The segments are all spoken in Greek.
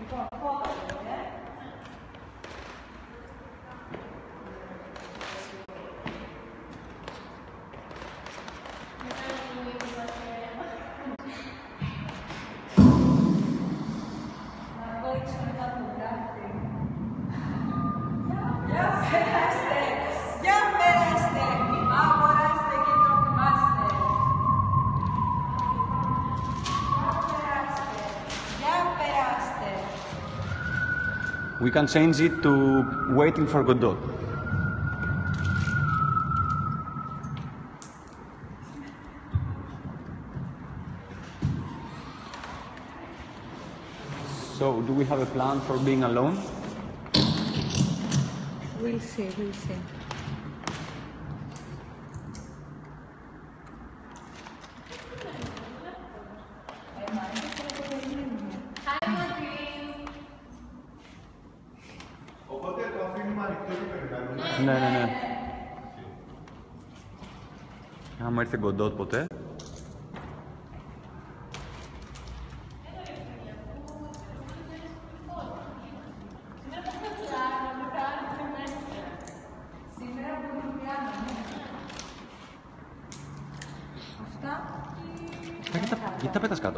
We can change it to waiting for Godot. So, do we have a plan for being alone? We'll see, we'll see. Οπότε το αφήνουμε ανοιχτό και περιμένουμε. Ναι. Άμα έρθει Godot ποτέ. Γιατί τα πέτας κάτω.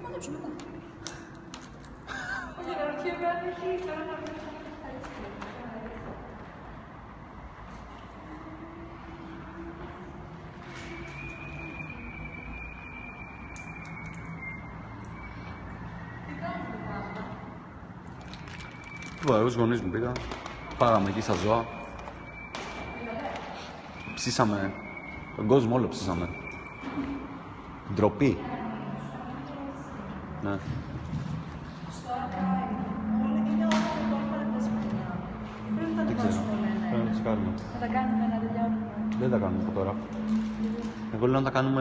Εγώ στους γονείς μου πήγα, πάγαμε εκεί στα ζώα. Ψήσαμε, τον κόσμο όλο ψήσαμε. Ντροπή. Ναι. Δεν ξέρω. Πρέπει να τις κάνουμε. Θα τα κάνουμε να τελειώνουμε. Δεν τα κάνουμε από τώρα. Εγώ λέω να τα κάνουμε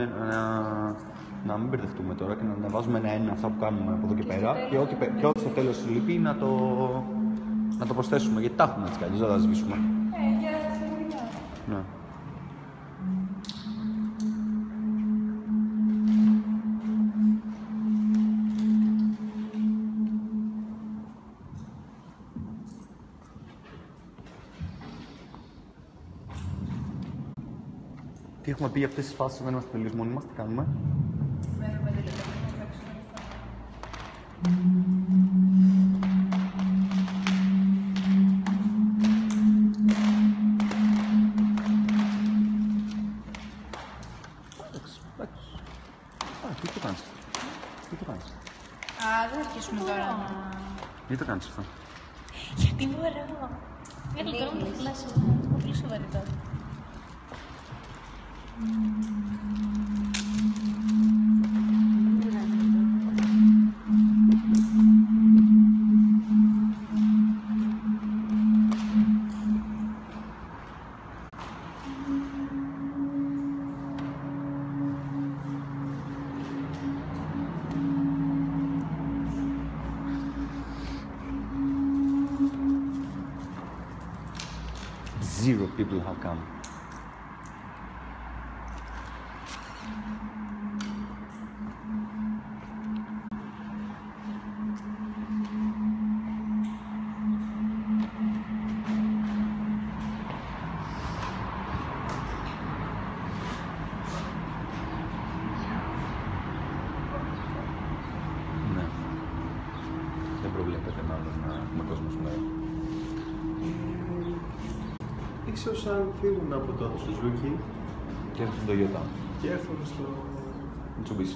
να μην μπερδευτούμε τώρα και να ανεβάζουμε ένα-ένα αυτά που κάνουμε από εδώ και πέρα και ό,τι στο τέλος σου λείπει να το προσθέσουμε, γιατί τα έχουμε έτσι κι αλλιώς, δεν θα τα σβήσουμε. Για σιγουριά. Ναι. Τι έχουμε πει για αυτές τις φάσεις που δεν είμαστε τελείως μόνοι μας, τι κάνουμε. Μένουμε δηλαδή να παίξουμε. Τι το κάνεις. Δεν θα αρχίσουμε τώρα να... Τι το κάνεις αυτό. Γιατί μπορώ. Γιατί τώρα μου το φυλάσω. Μου πολύ σοβαρή τώρα. Zero people have come. Ναι. Δεν προβλέπεται μάλλον να έχουμε κόσμο σήμερα. Ίσως αν φύγουν από το Suzuki Και έρθουν το Toyota. και έρθουν στο... Mitsubishi.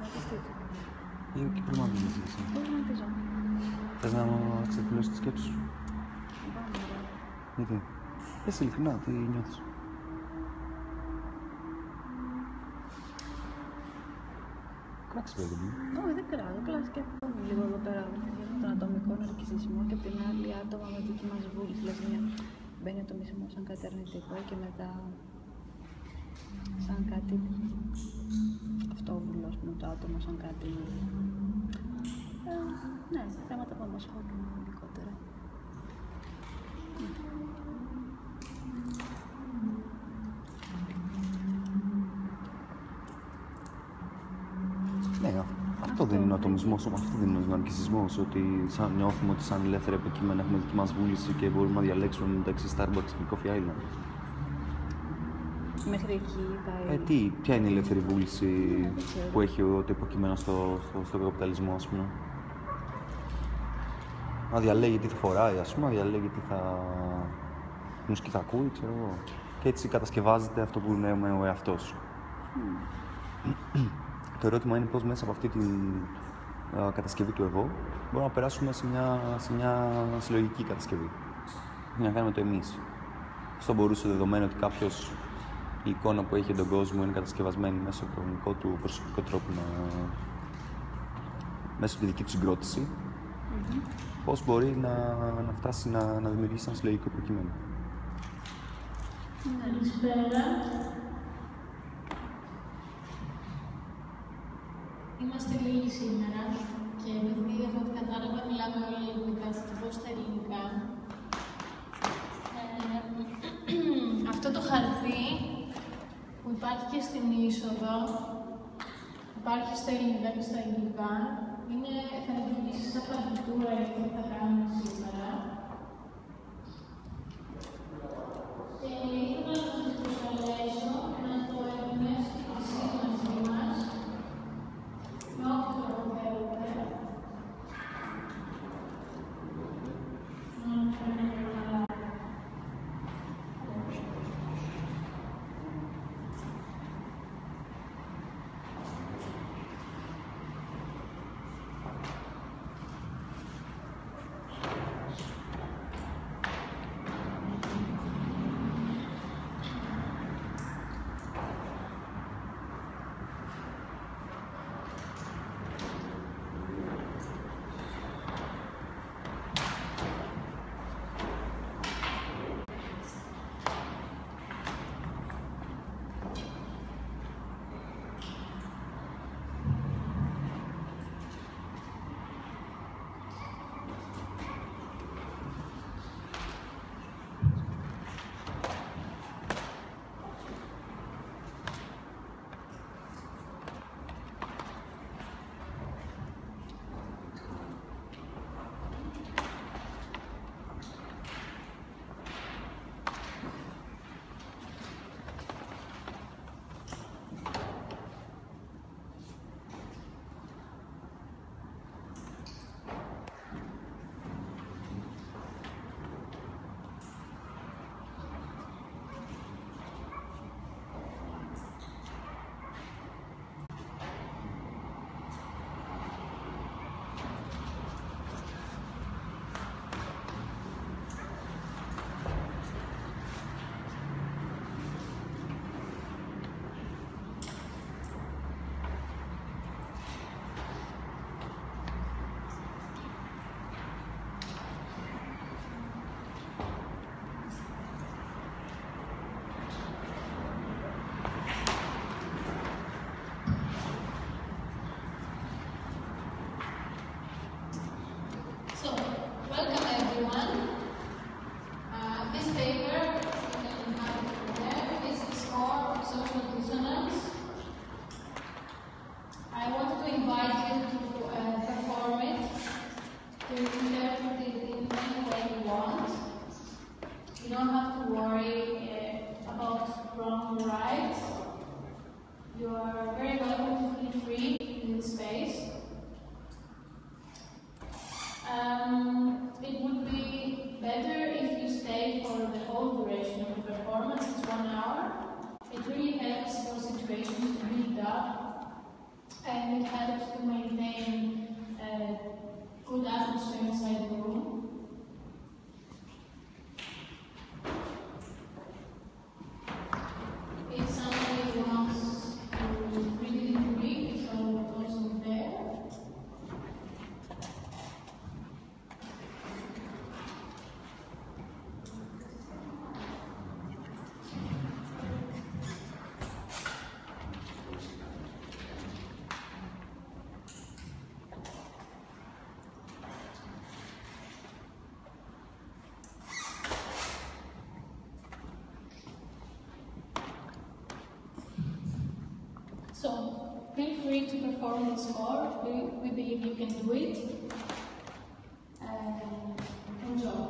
αναρτιστείτε. Είναι και προμαγνήσεις εσύ. Πώς αναρτίζω. Θες να ξεκλώσεις τη σκέψη σου. Γιατί. Πες ειλικρινά, τι νιώθεις. Κράξε παιδί μου. Όχι, δεν κράζω. Απλά σκέφτομαι λίγο εδώ πέρα για τον ατομικό ναρκισσισμό και απ' την άλλη άτομα με δική μας βούληση. Δηλαδή, μπαίνει ο ατομισμό σαν κάτι αρνητικό και μετά σαν κάτι αυτόβουλο, ας πούμε, το άτομο σαν κάτι. Ναι, θέματα που μας ασχολούν γενικότερα. Ναι, αυτό δεν είναι ο ατομισμός, αυτό δεν είναι ο ναρκισσισμός. Ότι νιώθουμε ότι σαν ελεύθερα υποκείμενα έχουμε δική μας βούληση και μπορούμε να διαλέξουμε μεταξύ Starbucks και Coffee Island. Μέχρι εκεί πάει. Ποια είναι η ελεύθερη βούληση που έχει το υποκείμενο στο καπιταλισμό, ας πούμε. Να διαλέγει τι θα φοράει, ας πούμε, να διαλέγει τι μουσική θα ακούει, ξέρω εγώ. Και έτσι κατασκευάζεται αυτό που λέμε ο εαυτός. Το ερώτημα είναι πώς μέσα από αυτή την κατασκευή του εγώ μπορούμε να περάσουμε σε μια συλλογική κατασκευή. Να κάνουμε το εμείς. Αυτό μπορούσε, δεδομένο ότι κάποιος η εικόνα που έχει για τον κόσμο είναι κατασκευασμένη μέσα από τον δικό του προσωπικό τρόπο, μέσα από τη δική του συγκρότηση, πώς μπορεί να φτάσει να δημιουργήσει ένα συλλογικό υποκείμενο. Καλησπέρα. Είμαστε λίγοι σήμερα και επειδή από ό,τι κατάλαβα μιλάμε όλοι ελληνικά, θα το πω στα ελληνικά. Αυτό το χαρτί που υπάρχει και στην είσοδο, υπάρχει στα ελληνικά και στα αγγλικά, θα λειτουργήσει σαν παρτιτούρα για αυτό που θα κάνουμε σήμερα. Και ήθελα να σας προσκαλέσω να το εμπνεύσετε και εσείς μαζί μας, με ό,τι τρόπο θέλετε. And it So feel free to perform this more. We believe you can do it. Enjoy.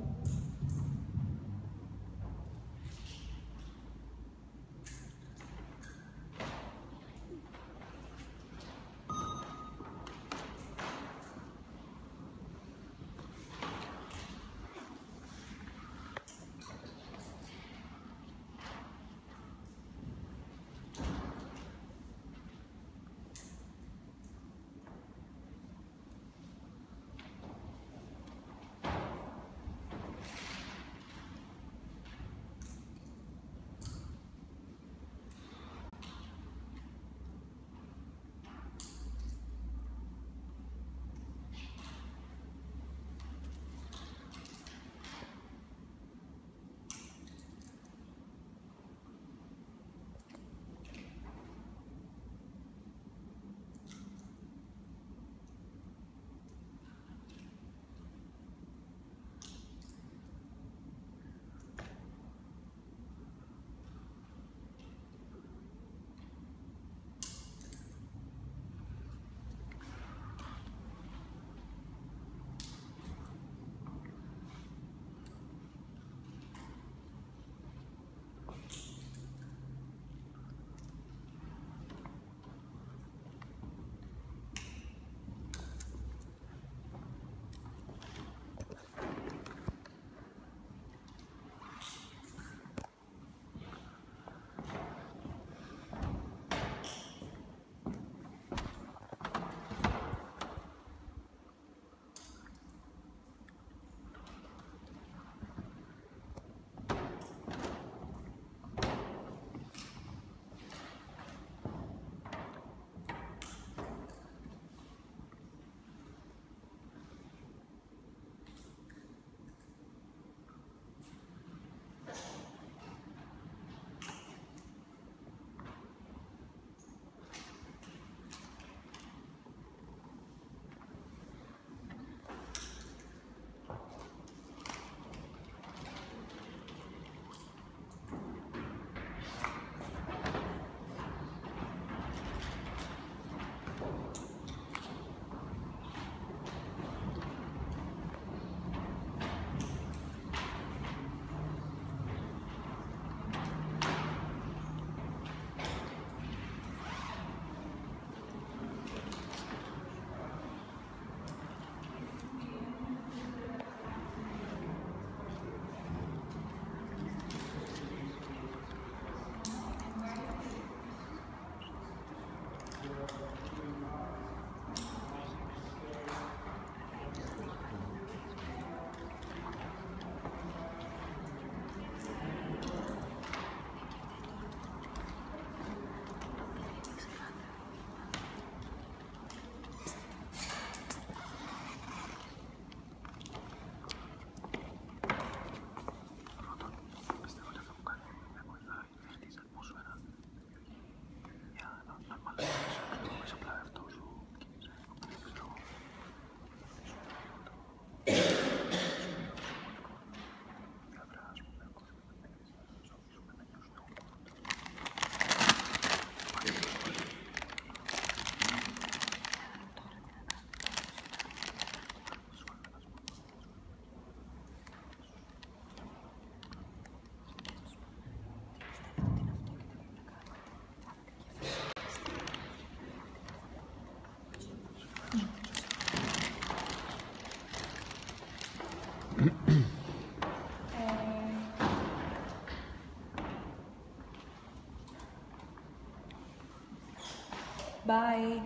Bye.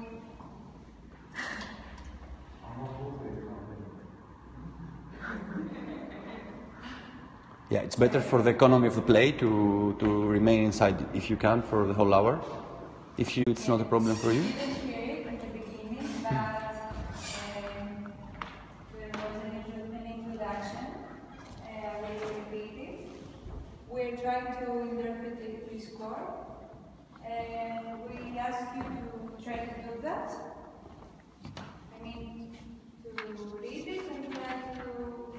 Yeah, it's better for the economy of the play to remain inside if you can for the whole hour. If it's not a problem for you. At the beginning, that there was an introduction. We repeat it. We're trying to interpret the pre-score, and we ask you to try to do that. I mean, to read it and try to,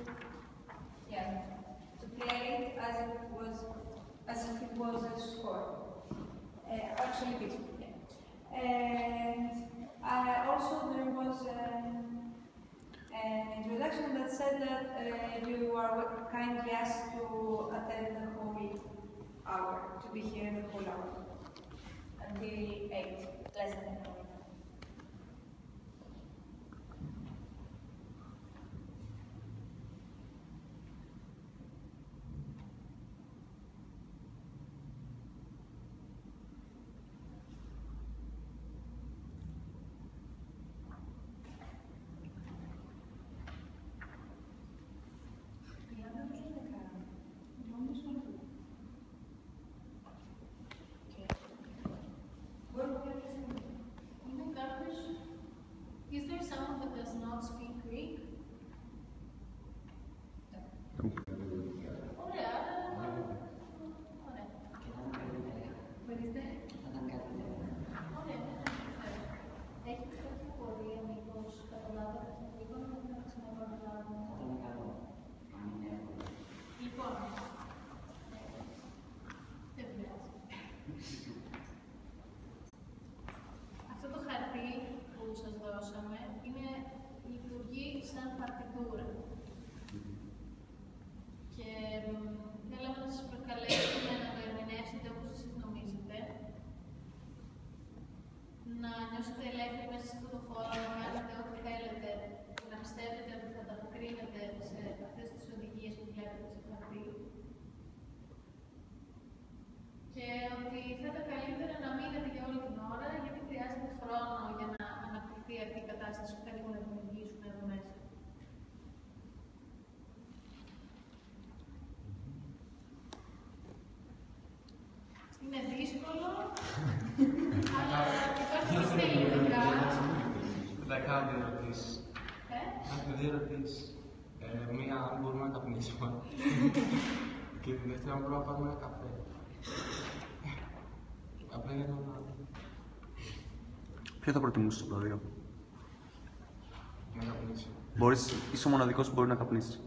to play it as if it was a score. Actually, this. said that you are kindly asked to attend the whole hour, to be here the whole hour. Until 8, less than an hour. Is there someone that does not speak Greek? Ωραία. Ωραία. Έχετε κάποια πορεία, μήπως καταλάβατε το λίγο, να μην τα ξαναπαναλάβουμε? Λοιπόν, δεν πειράζει. Αυτό το χαρτί που σας δώσαμε λειτουργεί σαν παρτιτούρα. Και θέλαμε να σας προκαλέσουμε να το ερμηνεύσετε όπως εσείς νομίζετε, να νιώσετε ελεύθεροι μέσα σε αυτό το χώρο, να κάνετε ό,τι θέλετε, να πιστεύετε ότι θα ανταποκρίνετε σε αυτές τις οδηγίες που βλέπετε σε χαρτί. Και ότι θα ήταν καλύτερα να μείνετε για όλη την ώρα, γιατί χρειάζεται χρόνο για να αναπτυχθεί αυτή η κατάσταση που θέλουμε να δημιουργήσουμε εδώ μέσα. Είναι δύσκολο, αλλά υπάρχει και στα ελληνικά. Θα κάνω δύο ερωτήσεις. Έχω δύο ερωτήσεις. Μία, αν μπορούμε να καπνίσουμε. Και τη δεύτερη, αν μπορούμε να πάρουμε ένα καφέ. Απλά για να... Ποιο θα προτιμούσες από τα δύο? Να καπνίσω. Είσαι ο μοναδικός που μπορεί να καπνίσει.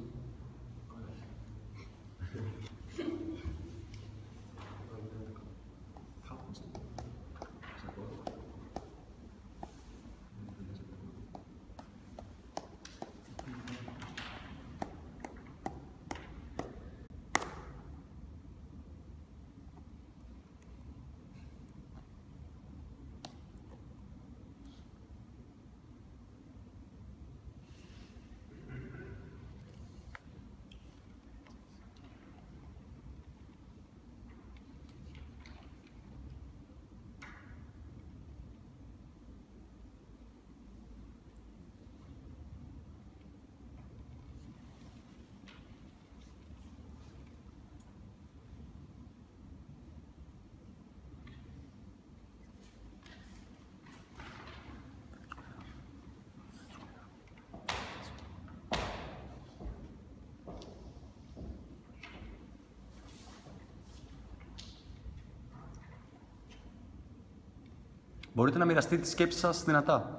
Μπορείτε να μοιραστείτε τις σκέψεις σας δυνατά.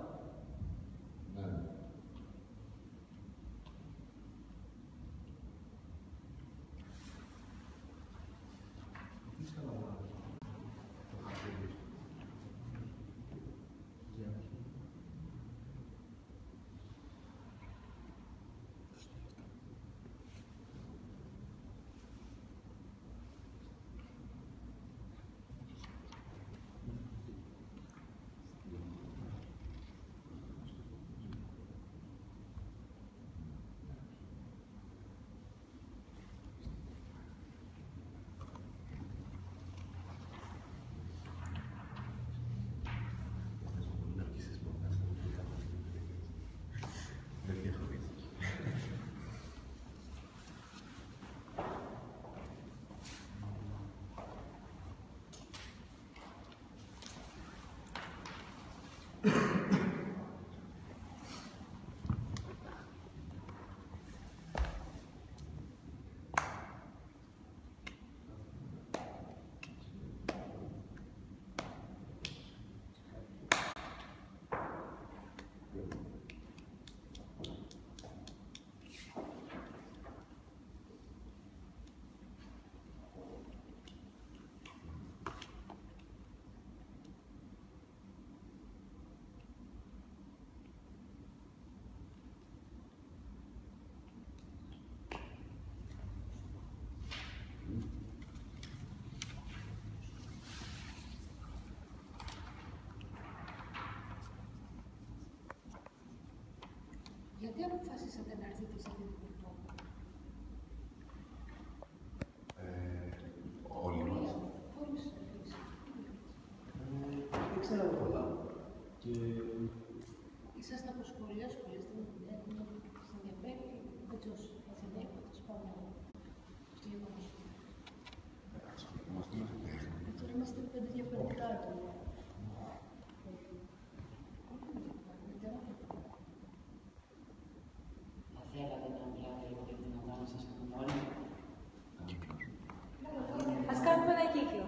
Γιατί αποφασίσατε να έρθετε σε αυτή την πλατφόρμα? Όλοι μας. Πώς εσείς? Δεν ξέρω πολλά. Και Είσαστε από σχολείο, ασχολείστε με τη δουλειά, σας ενδιαφέρει, δεν ξέρω, σας ενδιαφέρει, τέλος πάντων, στο γεγονός. Τώρα είμαστε 5 διαφορετικά άτομα. Θα θέλατε να μιλάτε λίγο πιο δυνατά να σας ακούμε όλοι. Ας κάνουμε ένα κύκλο.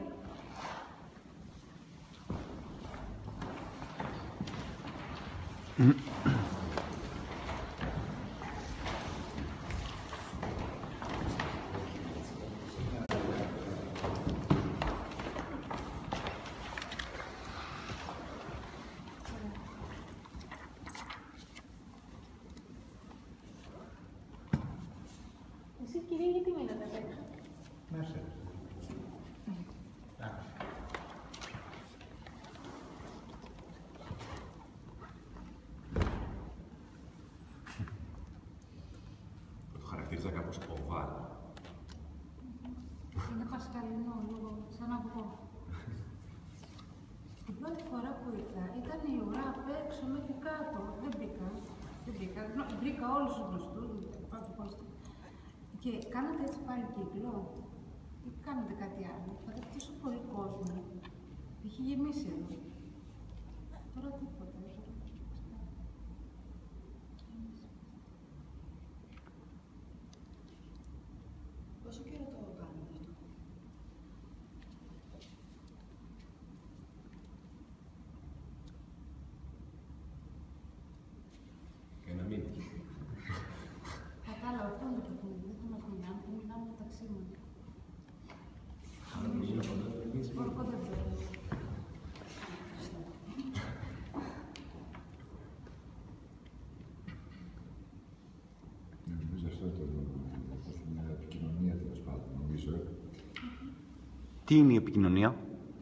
Εσύ, κυρία, γιατί μείνατε απ' έξω? μέσα. Το χαρακτήριζα κάπως οβάλ. Είναι πασχαλινό, λίγο σαν αυγό. Την πρώτη φορά που ήρθα ήταν η ουρά απ' έξω μέχρι κάτω. Δεν μπήκα. Βρήκα όλους τους γνωστούς μου, και κάνατε έτσι πάλι κύκλο ή κάνατε κάτι άλλο? Είχατε τόσο πολύ κόσμο. Είχε γεμίσει εδώ. Τώρα τίποτα. Πόσο καιρό το κάνετε αυτό? Ένα μήνα. Κατάλαβα, αυτό είναι το πούμε. Δεν θα μας μιλάμε, θα μιλάμε μεταξύ μας. Όρκο δεν θέλω. Νομίζω αυτό το μια επικοινωνία, τέλος πάντων, νομίζω. Τι είναι η επικοινωνία?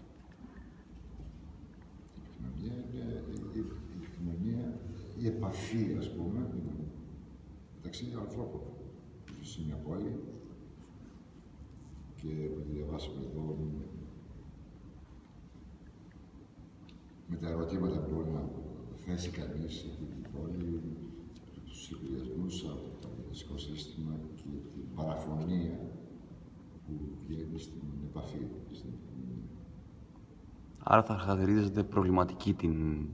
Η επικοινωνία, η επαφή, ας πούμε, μεταξύ ανθρώπων που ζουν σε μια πόλη και που διαβάσαμε εδώ με τα ερωτήματα που μπορεί να θέσει κανείς σε αυτή την πόλη, τους σχεδιασμούς από το πολιτικό σύστημα και την παραφωνία που βγαίνει στην επαφή, στην επικοινωνία. Άρα θα χαρακτηρίζεται προβληματική την...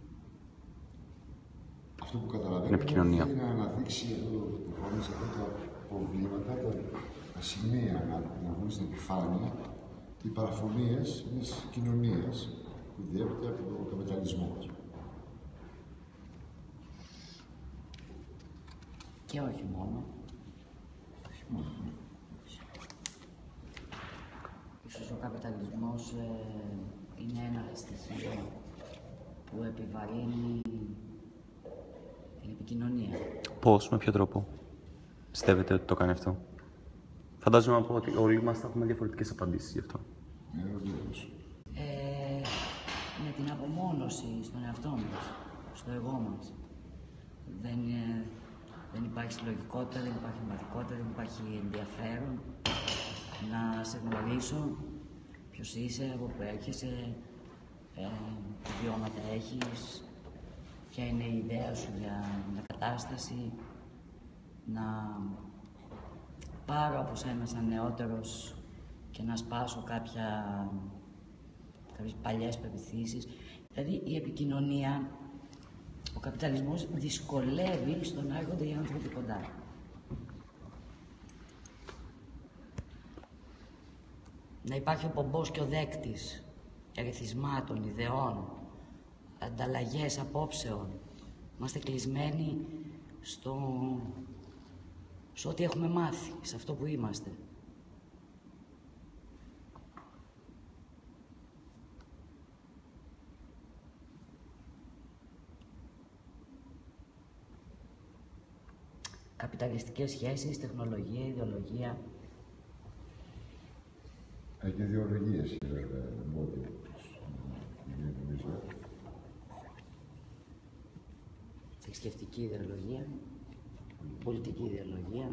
Αυτό που καταλαβαίνω Την επικοινωνία. είναι να αναδείξει εδώ το χρόνο σε αυτά τα προβλήματα, τα σημεία να βγουν στην επιφάνεια, οι παραφωνίες μιας κοινωνίας που διέπεται από τον καπιταλισμό. Και όχι μόνο. Ίσως ο καπιταλισμός είναι ένα στοιχείο που επιβαρύνει την επικοινωνία. Πώς, με ποιο τρόπο πιστεύετε ότι το κάνει αυτό? Φαντάζομαι ότι όλοι μας θα έχουμε διαφορετικές απαντήσεις γι' αυτό. Βεβαίως. Με την απομόνωση στον εαυτό μας, στο εγώ μας. Δεν υπάρχει συλλογικότητα, δεν υπάρχει μαθηκότητα, δεν υπάρχει ενδιαφέρον να σε γνωρίσω ποιος είσαι, από πού έρχεσαι, τι βιώματα έχεις, ποια είναι η ιδέα σου για μια κατάσταση, να πάρω από σένα σαν νεότερος και να σπάσω κάποιες παλιές πεποιθήσεις. Δηλαδή η επικοινωνία, ο καπιταλισμός δυσκολεύει στο να έρχονται οι άνθρωποι κοντά. Να υπάρχει ο πομπός και ο δέκτης ερεθισμάτων, ιδεών, ανταλλαγές απόψεων. Είμαστε κλεισμένοι σε ό,τι έχουμε μάθει, σε αυτό που είμαστε. Καπιταλιστικές σχέσεις, τεχνολογία, ιδεολογία. Και ιδεολογίες, βέβαια, εμπόδιο. θρησκευτική ιδεολογία, πολιτική ιδεολογία.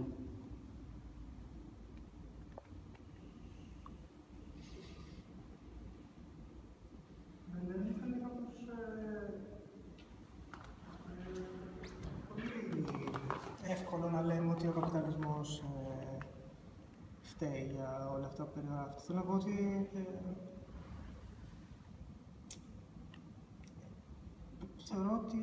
Είναι κάπως πολύ εύκολο να λέμε ότι ο καπιταλισμός φταίει για όλα αυτά που περιγράφεται. Θέλω να πω ότι θεωρώ ότι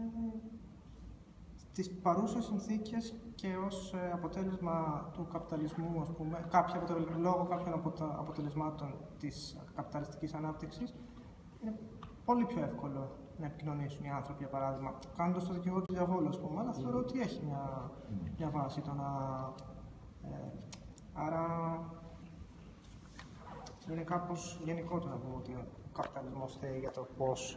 στις παρούσες συνθήκες και ως αποτέλεσμα του καπιταλισμού, ας πούμε, λόγω κάποιων αποτελεσμάτων της καπιταλιστικής ανάπτυξης, είναι πολύ πιο εύκολο να επικοινωνήσουν οι άνθρωποι, για παράδειγμα, κάνοντας το δικηγόρο του διαβόλου, ας πούμε, αλλά θεωρώ ότι έχει μια βάση το να... άρα, είναι κάπως γενικό το να πούμε ότι ο καπιταλισμός φταίει για το πώς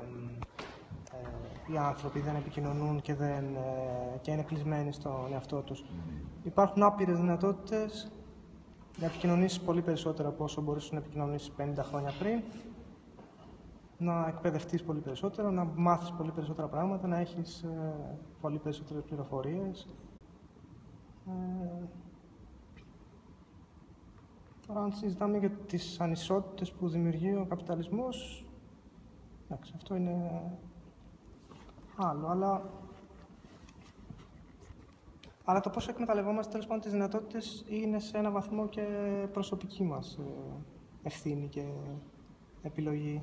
οι άνθρωποι δεν επικοινωνούν και είναι κλεισμένοι στον εαυτό τους. Υπάρχουν άπειρες δυνατότητες να επικοινωνήσεις πολύ περισσότερα από όσο μπορείς να επικοινωνήσεις 50 χρόνια πριν, να εκπαιδευτείς πολύ περισσότερο, να μάθεις πολύ περισσότερα πράγματα, να έχεις πολύ περισσότερες πληροφορίες. Τώρα, αν συζητάμε για τις ανισότητες που δημιουργεί ο καπιταλισμός, εντάξει, αυτό είναι άλλο, αλλά το πώς εκμεταλλευόμαστε τέλος πάντων τις δυνατότητες είναι σε ένα βαθμό και προσωπική μας ευθύνη και επιλογή.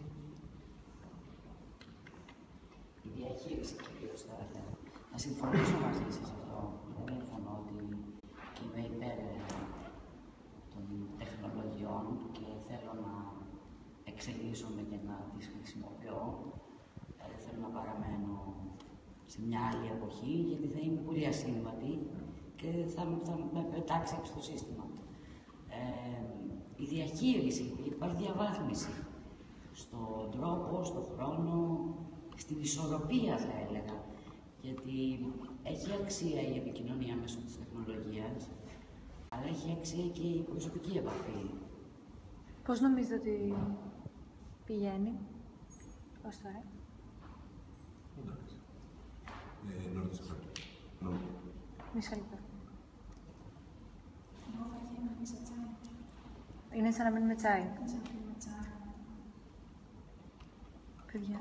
Η διαχείριση κυρίως θα ήθελα. Να συμφωνήσω μαζί σας αυτό. Δεν διαφωνώ ότι είμαι υπέρ των τεχνολογιών και θέλω να εξελίσσομαι και να τις χρησιμοποιώ. Θέλω να παραμένω σε μια άλλη εποχή, γιατί θα είμαι πολύ ασύμβατη και θα με πετάξει έξω το σύστημα. Η διαχείριση, υπάρχει διαβάθμιση στον τρόπο, στον χρόνο, στην ισορροπία θα έλεγα, γιατί έχει αξία η επικοινωνία μέσω της τεχνολογίας, αλλά έχει αξία και η προσωπική επαφή. Πώς νομίζετε ότι πηγαίνει ως τώρα? Μισό λεπτό. Είναι σαν να μείνουμε τσάι. Παιδιά.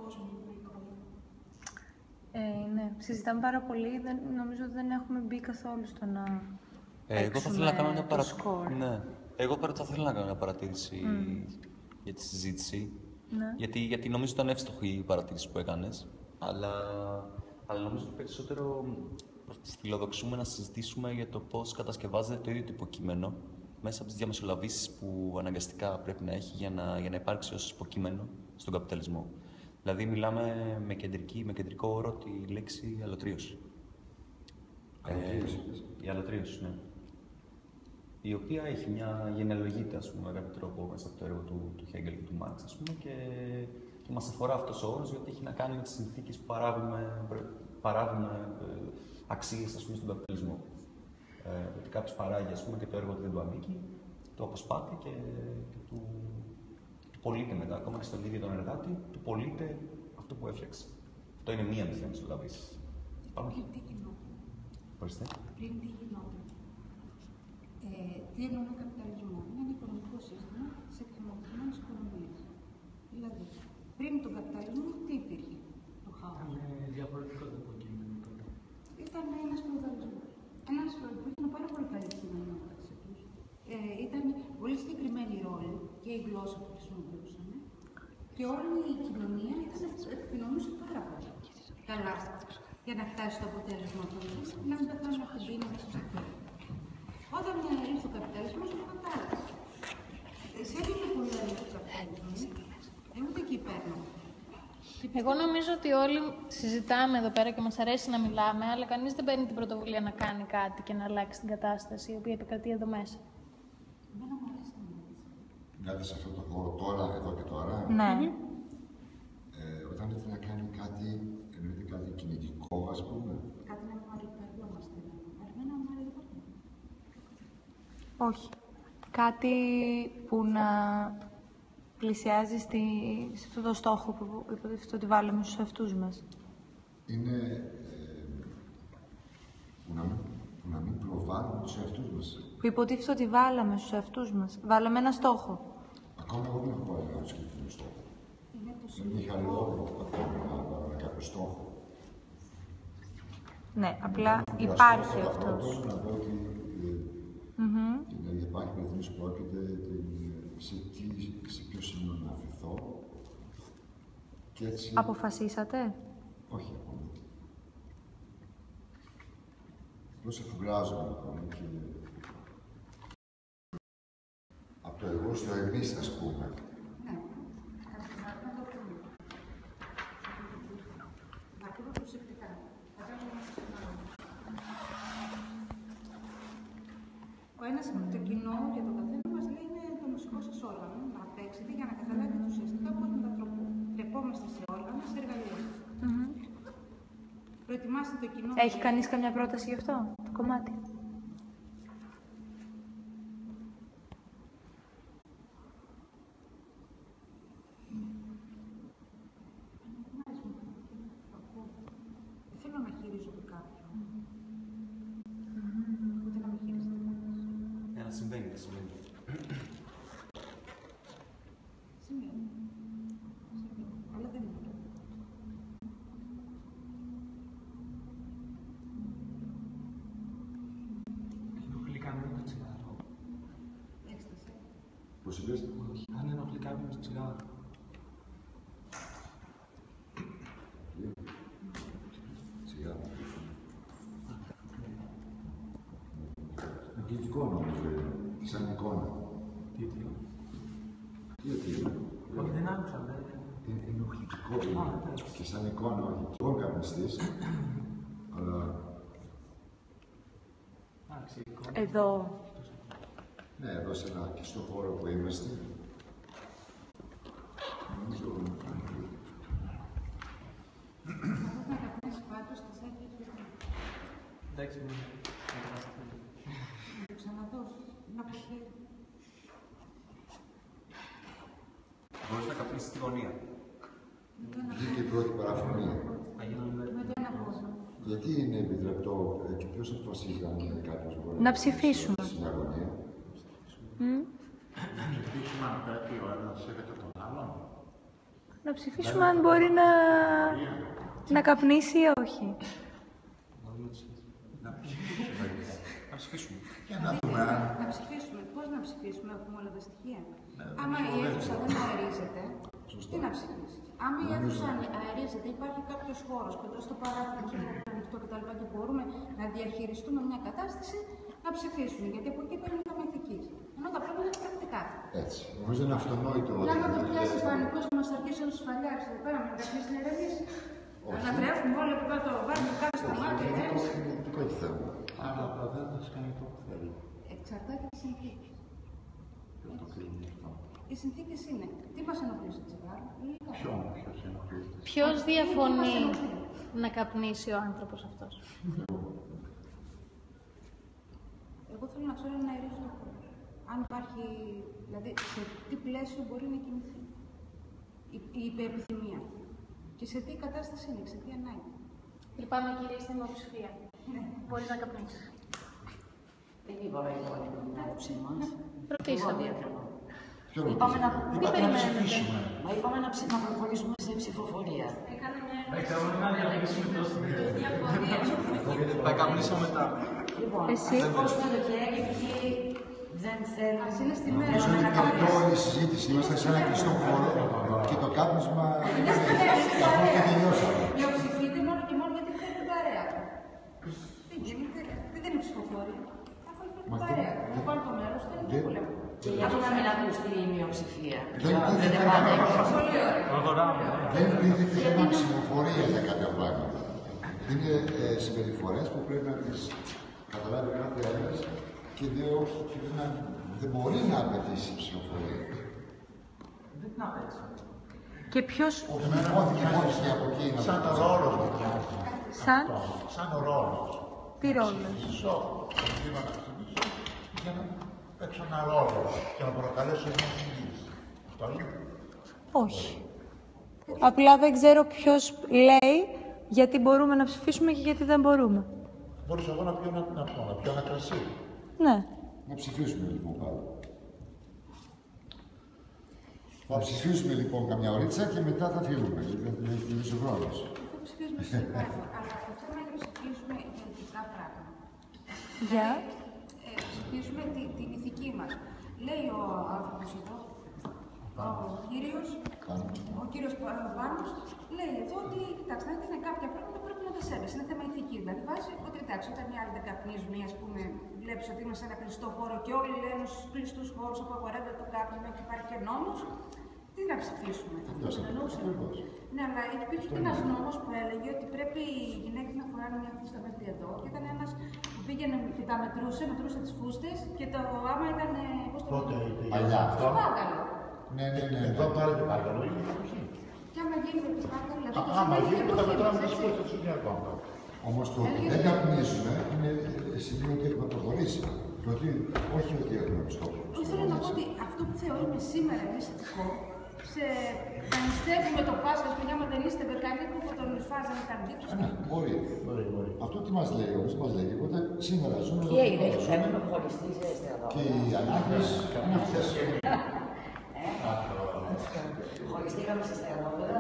Ναι, συζητάμε πάρα πολύ. Νομίζω ότι δεν έχουμε μπει καθόλου στο να εγώ θα ήθελα να κάνω μια σκορ. Ναι. Εγώ θα ήθελα να κάνω μια παρατήρηση για τη συζήτηση. Ναι. Γιατί νομίζω ήταν εύστοχη η παρατήρηση που έκανες. Αλλά νομίζω ότι περισσότερο φιλοδοξούμε να συζητήσουμε για το πώς κατασκευάζεται το ίδιο το υποκείμενο μέσα από τις διαμεσολαβήσεις που αναγκαστικά πρέπει να έχει για να υπάρξει ως υποκείμενο στον καπιταλισμό. Δηλαδή, μιλάμε με κεντρικό όρο τη λέξη αλωτρίωση. Η αλωτρίωση, ναι. Η οποία έχει μια γενεαλογείται, ας πούμε, με κάποιο τρόπο μέσα από το έργο του Χέγκελ και του Μάρξ, ας πούμε, και μας αφορά αυτός ο όρος, γιατί έχει να κάνει με τις συνθήκες που παράγουμε αξίες, ας πούμε, στον καπιταλισμό. Ότι κάποιος παράγει, ας πούμε, και το έργο του δεν του ανήκει, το αποσπάται και του πωλείται μετά, ακόμα και στον ίδιο τον εργάτη, του πωλείται αυτό που έφτιαξε. Αυτό είναι μία από τις διαμεσολαβήσεις. Πριν τι γινόταν. Ορίστε. Πριν τι γινόταν. Τι εννοούμε καπιταλισμό? Είναι ένα οικονομικό σύστημα σε εκχρωματισμένες οικονομίες. Δηλαδή, πριν τον καπιταλισμό τι υπήρχε? Το χάος. Είναι διαφορετικό το υποκείμενο τότε. Ήταν ένας φεουδαλισμός. Ένας που ήταν πάρα πολύ καλή κοινωνία μεταξύ τους. Ήταν πολύ συγκεκριμένη η ρόλη και η γλώσσα που χρησιμοποιούσαν. Και όλη η κοινωνία επικοινωνούσε πάρα πολύ καλά για να φτάσει στο αποτέλεσμα του. Να μην πεθάνουμε από την πείνα μέσα στο χέρι. Όταν ήρθε ο καπιταλισμός, το κατάλαβε. Σε έδινε πολύ ωραίο το καπιταλισμό. Ούτε εκεί παίρνω. Εγώ νομίζω ότι όλοι συζητάμε εδώ πέρα και μας αρέσει να μιλάμε, αλλά κανείς δεν παίρνει την πρωτοβουλία να κάνει κάτι και να αλλάξει την κατάσταση, η οποία επικρατεί εδώ μέσα. Εμένα μου αρέσει να μιλήσω. Μιλάτε σε αυτό το χώρο τώρα, εδώ και τώρα. Ναι. Όταν λέτε να κάνει κάτι, εννοείται κάτι κινητικό, ας πούμε. Κάτι να παρεπαριόμαστε. Εμένα μου αρέσει. Όχι. Κάτι που να πλησιάζει σε αυτό το στόχο που υποτίθεται ότι βάλουμε στους εαυτούς μας. είναι που να μην προβάλλουμε τους εαυτούς μας. Που υποτίθεται ότι βάλαμε στους εαυτούς μας. Βάλαμε ένα στόχο. Ακόμα εγώ δεν έχω βάλει κάποιο συγκεκριμένο στόχο. Δεν είχα λόγο να βάλω κάποιο στόχο. Ναι, απλά υπάρχει αυτός. Να πω ότι υπάρχει περίπτωση που πρόκειται σε ποιο σημείο να αφαιθώ. Και έτσι... Αποφασίσατε? Όχι ακόμα. Απλώς εφουγκράζομαι ακόμα και... Από το εγώ στο εμείς, ας πούμε. Ναι, να το πούμε. Να πούμε προσεκτικά. Ο ένας το κοινό για τον καθένα μας λέει είναι το μουσικό σας όργανο, να παίξετε για να καταλάβετε ουσιαστικά πώς μετατρεπόμαστε σε όργανα, σε εργαλεία. Προετοιμάστε το κοινό. Έχει κανείς καμιά πρόταση γι' αυτό, το κομμάτι? Δεν θέλω να χειρίζομαι κάποιον. Ούτε να με χειρίζεται. Να συμβαίνει, δεν συμβαίνει. Συμβαίνει. Αλλά δεν είναι. Ενοχλεί κανένα το τσιγάρο. Έκσταση. Πώς είπες? Αν ενοχλεί κάποιον το τσιγάρο. Τσιγάρο. Αγγλικό νομίζω είναι. Σαν εικόνα. Τι. Γιατί είναι. Όχι, δεν άκουσα. Είναι ενοχλητικό είναι. Και σαν εικόνα, όχι. Και εγώ καπνιστής, αλλά... Εδώ. Ναι, εδώ σε ένα κλειστό χώρο που είμαστε. Νομίζω ότι Να καπνίσει πάντως στις έφυγες του. Εντάξει, να το ξαναδώσεις. Να προσφέρει. Μπορείς να καπνίσεις στη γωνία. βγήκε η πρώτη παραφωνία. Με το ένα πόσο. Γιατί είναι επιτρεπτό και ποιος αποφασίζει αν κάποιος μπορεί να ψηφίσουμε. Στην αγωνία. Να ψηφίσουμε αν πρέπει ο ένας σέβεται τον άλλον. Να ψηφίσουμε αν μπορεί να καπνίσει ή όχι. Να ψηφίσουμε. Για να δούμε αν... Να ψηφίσουμε. Πώς να ψηφίσουμε, έχουμε όλα τα στοιχεία. Άμα η αίθουσα δεν αερίζεται, τι να ψηφίσει. Άμα η αίθουσα αερίζεται, υπάρχει κάποιος χώρος κοντά στο παράθυρο και ανοιχτό κτλ. Και μπορούμε να διαχειριστούμε μια κατάσταση, να ψηφίσουμε. Γιατί από εκεί παίρνει θέμα ηθικής. Ενώ τα πράγματα είναι πρακτικά. Έτσι. Νομίζω είναι αυτονόητο. Για να το πιάσει πανικό και μα αρχίσει να του φαλιάρει εδώ πέρα, να καθίσει να ηρεμήσει. Να τρέχουμε όλοι από εδώ το βάζουμε κάτω στα μάτια. Είναι δικό του θέμα. Άρα ο καθένας κάνει το που θέλει. Εξαρτάται από τι συνθήκε. Ποιος το κρίνει αυτό. Οι συνθήκε είναι. Τι μα ενοχλεί στο τσιγάρο, Ποιος ενοχλεί. Ποιος διαφωνεί να καπνίσει ο άνθρωπος αυτός? Εγώ θέλω να ξέρω να αερίζει το χώρο. Αν υπάρχει, δηλαδή, σε τι πλαίσιο μπορεί να κινηθεί η υπερπιθυμία. Και σε τι κατάσταση είναι, σε τι ανάγκη. Λυπάμαι κυρία στην υποψηφία. Μπορείς να καπνίσεις. Δεν είπαμε λοιπόν την άποψή μας. Ρωτήσαμε. Είπαμε να... ψηφίσουμε. Μα είπαμε να προχωρήσουμε σε ψηφοφορία. Να διαλέξουμε τόσο. Θα καπνίσω μετά. Λοιπόν, Εσύ. πώς είναι το χέρι, ποιοι δεν θέλουν. Ας είναι στη μέρα. Νομίζω ότι και όλη η συζήτηση είμαστε σε ένα κλειστό χώρο και το κάπνισμα είναι καθώς και τελειώσαμε. Πλειοψηφείτε μόνο και μόνο γιατί θέλετε την παρέα. Δεν γίνεται, δεν είναι ψηφοφόροι. Αφού έχετε την παρέα. Θα πάρουν το μέρος, δεν είναι πολύ. Και γιατί να μην ακουστεί η μειοψηφία. Δεν τίθεται θέμα ψηφοφορία για κάποια πράγματα. Είναι συμπεριφορές που πρέπει να τις καταλάβει κάθε ένας και δεν μπορεί να απαιτήσει ψηφοφορία. Δεν την απέξω. Και ποιος... Όχι από εκεί να Σαν το ρόλος μου. Σαν ο ρόλος. Τι ρόλος? Μισό. Είπα να ξεκινήσω για να παίξω ένα ρόλο και να προκαλέσω μια συγκίνηση. Αυτό είναι. Όχι. Απλά δεν ξέρω ποιος λέει γιατί μπορούμε να ψηφίσουμε και γιατί δεν μπορούμε. Μπορούσα εγώ να πιω ένα κρασί. Ναι. Να ψηφίσουμε λοιπόν πάλι. Θα ψηφίσουμε λοιπόν καμιά ωρίτσα και μετά θα φύγουμε, γιατί θα τελειώσει ο χρόνος. Θα ψηφίσουμε σίγουρα, αλλά το θέμα είναι να ψηφίσουμε ηθικά πράγματα. Για. Ψηφίσουμε την ηθική μας. Λέει ο άνθρωπος εδώ, ο κύριος Πάνος, λέει εδώ ότι, κοιτάξτε, αν είναι κάποια πράγματα πρέπει να τα σέβεσαι. Είναι θέμα ηθική. Δηλαδή, βάζει ότι εντάξει, όταν οι άλλοι δεν καπνίζουν ή ας πούμε, βλέπεις ότι είμαστε σε ένα κλειστό χώρο και όλοι λένε στους κλειστούς χώρους απαγορεύεται το κάπνισμα και υπάρχει και νόμος, τι να ψηφίσουμε. Ναι, αλλά υπήρχε και ένας νόμος που έλεγε ότι πρέπει οι γυναίκες να φοράνε μια φούστα μέχρι εδώ. Και ήταν ένας που πήγαινε και τα μετρούσε τις φούστες και το άμα ήταν. Πώς το Τότε, παλιά. Το πάγκαλο. Ναι. Εδώ πάλι το πάγκαλο είναι η Και άμα γίνεται το πάγκαλο, δηλαδή. άμα γίνεται τα μετράμε τις φούστες του είναι ακόμα. Όμως το ότι δεν καπνίζουμε είναι σημείο ότι έχουμε προχωρήσει. Και ότι όχι ότι έχουμε στόχο. Θέλω να πω ότι αυτό που θεωρούμε σήμερα εμείς ηθικό, να νηστεύουμε το Πάσχα, που άμα δεν είστε βερκανίκο που τον φάζανε καρδίτους. Ναι, μπορεί. Αυτό τι μας λέει όμως, μας λέει ότι σήμερα ζούμε εδώ. Και είναι, έχουμε χωριστεί σε εστιατόρια. Και οι ανάγκες είναι αυτές. Χωριστήκαμε σε εστιατόρια.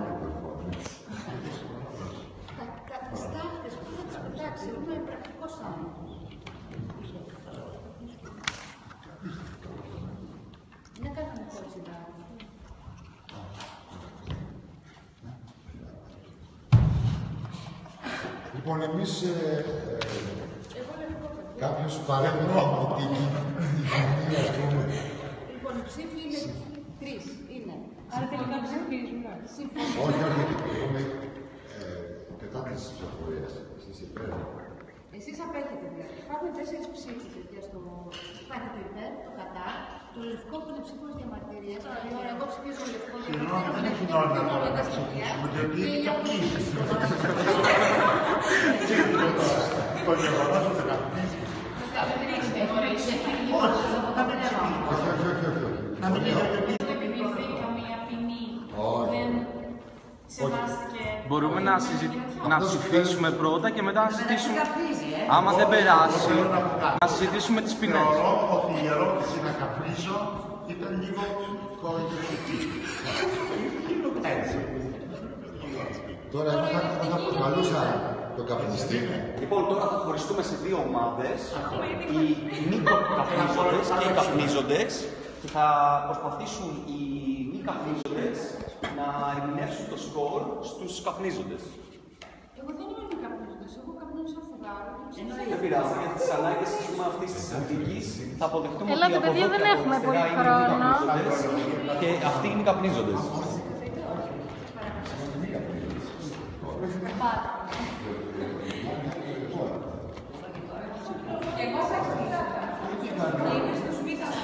Τα στάχτες που θα τις πετάξει, είμαι πρακτικός άνθρωπος. Δεν κάναμε χωρίς συντάγμα. Λοιπόν, εμείς κάποιος παρέμβει από την κοινωνία, ας πούμε. Λοιπόν, οι ψήφοι είναι 3. Είναι. Άρα τελικά ψηφίζουμε. Όχι, έχουμε κατά τις ψηφοφορίες. Εσείς υπέρ. Εσείς απέχετε δηλαδή. Υπάρχουν 4 ψήφοι για στο. Υπάρχει το υπέρ, το κατά, το λευκό που είναι ψήφος διαμαρτυρίας. Εγώ ψηφίζω λευκό Συγγνώμη, δεν έχει νόημα τώρα να ψηφίσουμε, διότι είναι καπνίζει. Το γεγονός ότι καπνίζει. Να μην είναι Επιβληθεί καμία ποινή που δεν σεβάστηκε. Μπορούμε να ψηφίσουμε πρώτα και μετά να συζητήσουμε. Άμα δεν περάσει, να συζητήσουμε τις ποινές. Θεωρώ ότι η ερώτηση να καπνίσω ήταν λίγο κοροϊδευτική. Έτσι. Τώρα εγώ θα προσπαλούσα τον καπνιστή. Λοιπόν, τώρα θα χωριστούμε σε δύο ομάδες. Οι μη καπνίζοντες και οι καπνίζοντες. Και θα προσπαθήσουν οι μη καπνίζοντες να ερμηνεύσουν το σκορ στους καπνίζοντες. Εγώ δεν είμαι μη καπνίζοντας, εγώ καπνίζω σαν φεγγάρο. Δεν πειράζει, για τις ανάγκες αυτής της συνθήκης θα αποδεχτούμε ότι Ελάτε, παιδιά, δεν έχουμε πολύ χρόνο. Και αυτοί είναι οι καπνίζοντες. Και εγώ θα ξυπνάω. Και είμαι στο σπίτι σου.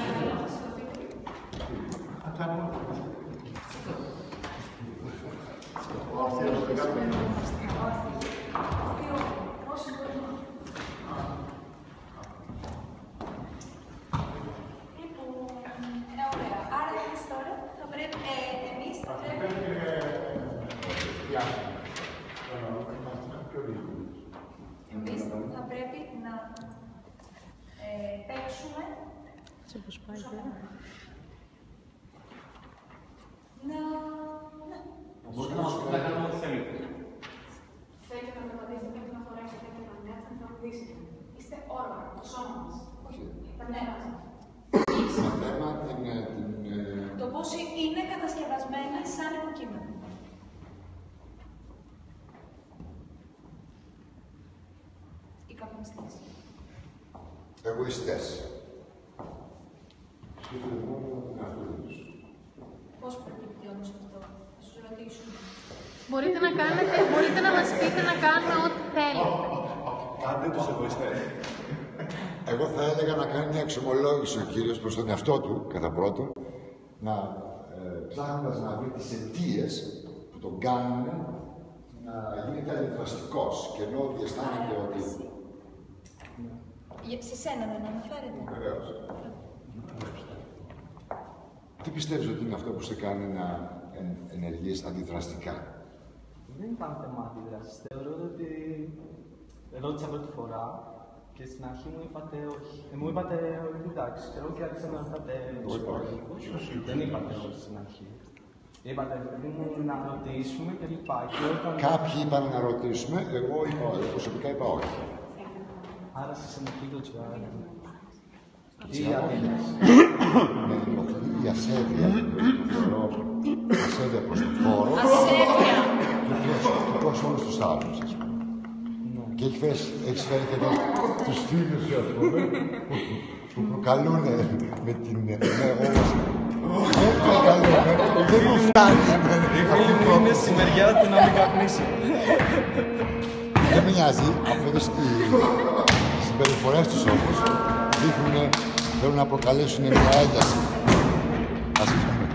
Ωραία. Άρα εμείς τώρα θα πρέπει, εμείς θα πρέπει... Εμείς θα πρέπει να παίξουμε... Μπορείτε να μας πείτε να κάνουμε ό,τι θέλετε. Θέλετε να μεταδείξετε, θέλετε να χωρέσετε, θέλετε να μοιάσετε, να τραγουδήσετε. Είστε όργανο, το σώμα μας. Τα νέα μας. Το θέμα Το πώς είναι κατασκευασμένα σαν υποκείμενο. Οι καπνιστές. εγωιστές. Σκέφτονται μόνο τον εαυτό τους. Πώς προκύπτει όμως αυτό, θα σου ρωτήσουμε. Μπορείτε να μας πείτε να κάνουμε ό,τι θέλετε. Κάντε τους εγωιστές. Εγώ θα έλεγα να κάνει μια εξομολόγηση ο κύριος προς τον εαυτό του, κατά πρώτον, να ψάχνοντας να βρει τις αιτίες που τον κάνουν να γίνεται αντιδραστικός και ενώ ότι αισθάνεται ότι... Σε σένα δεν αναφέρεται. Βεβαίως. Τι πιστεύεις ότι είναι αυτό που σε κάνει να ενεργείς αντιδραστικά? Δεν ήταν θέμα αντίδρασης. Θεωρώ ότι ρώτησα πρώτη φορά και στην αρχή μου είπατε όχι. Μου είπατε εντάξει, εγώ και άρχισα να είπατε όχι. Δεν είπατε όχι στην αρχή. Είπατε να ρωτήσουμε και λοιπά. Κάποιοι είπαν να ρωτήσουμε, εγώ προσωπικά είπα όχι. Άρα σε συνεχή το τσιβάρι. Με ενοχλεί η ασέβεια, θεωρώ ασέβεια προς τον χώρο και προς όλους τους άλλους, ας πούμε. Και έχεις φέρει και εδώ τους φίλους σου, ας πούμε, που προκαλούν με την όμως. Δεν προκαλούν, δεν μου φτάνει. Είναι στη μεριά του να μην καπνίσει. Δεν με νοιάζει, αφού οι συμπεριφορές τους όμως δείχνουν, θέλουν να προκαλέσουν μια ένταση. Ας πούμε.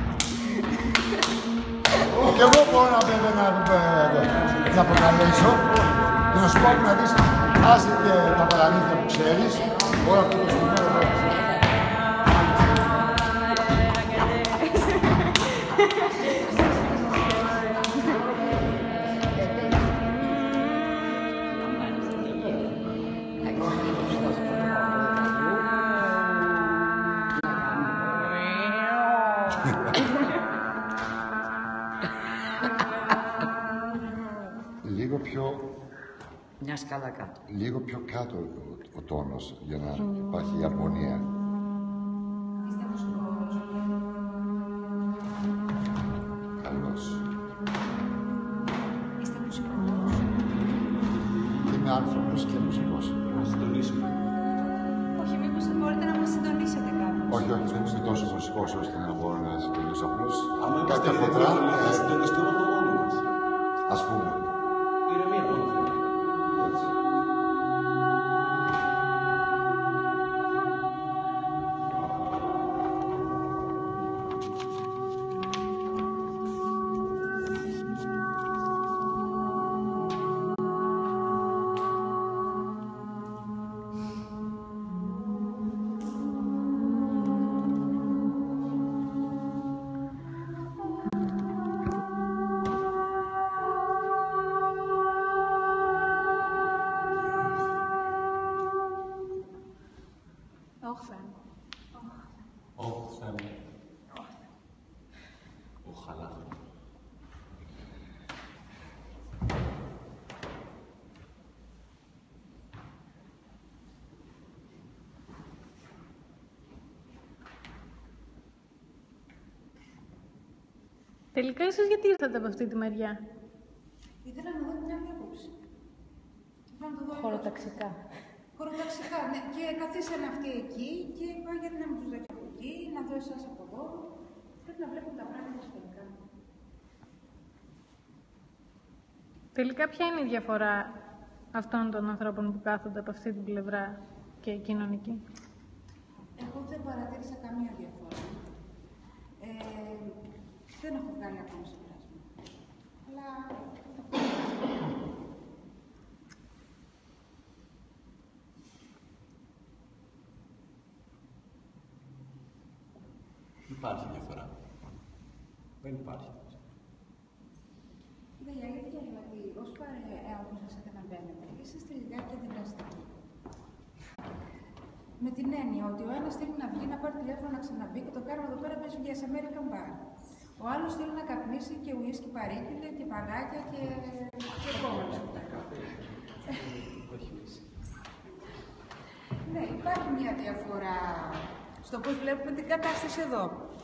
Και εγώ μπορώ να προκαλέσω και να σου πω να δεις, άσε και τα παραλήθεια που ξέρεις, όλο αυτό το στιγμή εδώ. Λίγο πιο... Μια σκάλα κάτω. Λίγο πιο κάτω ο τόνος για να υπάρχει η αρμονία. Καλώς. Είστε μουσικός. Είμαι άνθρωπος και μουσικός. Να συντονίσουμε. Όχι, μήπως μπορείτε να μας συντονίσετε κάπως. Όχι, δεν είμαι τόσο μουσικός ώστε να μπορώ να συντονίσω απλώς. Αν Κάτι χοντρά, θα συντονιστούμε από μόνοι μας. ας πούμε. Ηρεμία μόνο θέλει. Έτσι. Τελικά εσείς γιατί ήρθατε από αυτή τη μεριά? Ήθελα να δω μια άλλη άποψη. Χωροταξικά. Χωροταξικά, ναι. Και καθίσανε αυτοί εκεί και είπα γιατί να μην τους δω και από εκεί, να δω εσάς από εδώ. Πρέπει να βλέπουν τα πράγματα σφαιρικά. Τελικά ποια είναι η διαφορά αυτών των ανθρώπων που κάθονται από αυτή την πλευρά και η κοινωνική? Εγώ δεν παρατήρησα καμία διαφορά. Δεν έχω βγάλει ακόμα συμπέρασμα. Αλλά Υπάρχει διαφορά. Δεν υπάρχει. η αλήθεια είναι ότι όσο όπως σας καταλαβαίνετε, είσαστε λιγάκι αντιδραστικοί. Με την έννοια ότι ο ένας θέλει να βγει, να πάρει τηλέφωνο, να ξαναμπεί και το κάνουμε εδώ πέρα μέσα για American Bar. Ο άλλος θέλει να καπνίσει και ουίσκι παρήγγειλε και παγάκια και κόμματα. Ναι, υπάρχει μια διαφορά στο πώς βλέπουμε την κατάσταση εδώ.